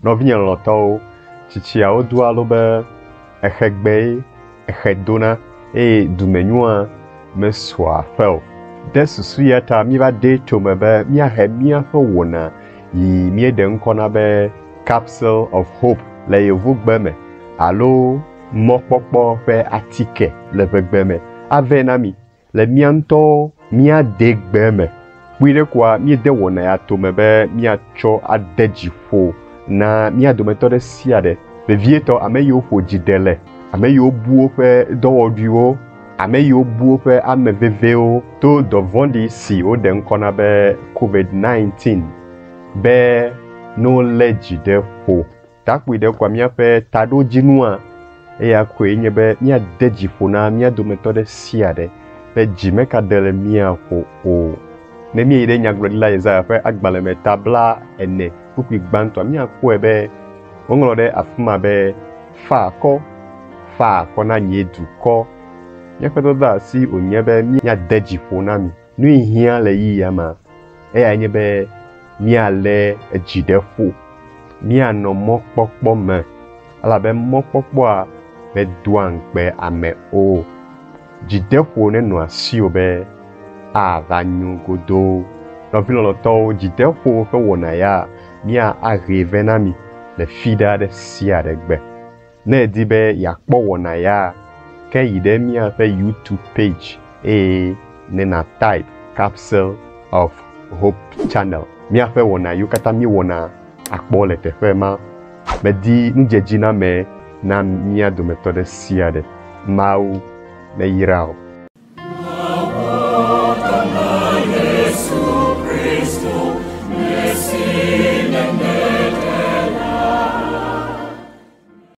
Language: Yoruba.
Nɔvinye lɔlɔtɔwo, tsitsiawo do alo be exegbe, exedona eye dumenyua mesɔa ƒe o. De susu ya ta míva de tome be míahe míaƒe wɔna yi míeɖe ŋkɔ na be Capsule of Hope le yevugbe me alo mɔkpɔkpɔ ƒe atike le ʋegbe me ave na mi le mía ŋutɔ míade gbe me. Kpui ɖe koa míede wɔna ya tome be míatsɔ ade dziƒo na mía dometɔ ɖe sia ɖe. Vevietɔ ame yiwo ƒo dzi de le, ame yiwo bu woƒe dɔwɔɖuiwo, ame yiwo bu woƒe ame vevewo to dɔvɔ̃ɖi si woɖe ŋkɔ na be COVID-19 be no lé dzi ɖe ƒo. Takpui ɖe koa míaƒe taɖodzinua eya koe nye be míade dziƒo na mía dometɔ ɖe sia ɖe be dzi mekade le mía ƒo o. Ne míeyi ɖe Nyagblɔɖila Yesaya ƒe agbalẽ me tabla 4 kpukpui gbãtɔa míakpɔe be woŋlɔ ɖe afi ma be fa akɔ na nye dukɔ. Míaƒe dɔdeasi wònye be míade dziƒo na mi. Nu yi hiã le yi ya ma eya nye be míalé edzi ɖe ƒo, míanɔ mɔkpɔkpɔ me elabe mɔkpɔkpɔa medoa ŋukpe ame o. Dzideƒo nenɔ asiwò be ava nyo godoo. Nɔvi lɔlɔtɔwo, dzideƒo ƒe wɔna ya mía ahe ve na mi le fi ɖe sia ɖe gbe. Ne edi be yeakpɔ wɔna ya ke yi ɖe míaƒe YouTube page eye nena type Capsule of Hope channel. Míaƒe wɔna yiwo katã míewɔna akpɔ le teƒe ma. Medi nudzedzi na me na mía dometɔ ɖe sia ɖe. Mawu neyra wo.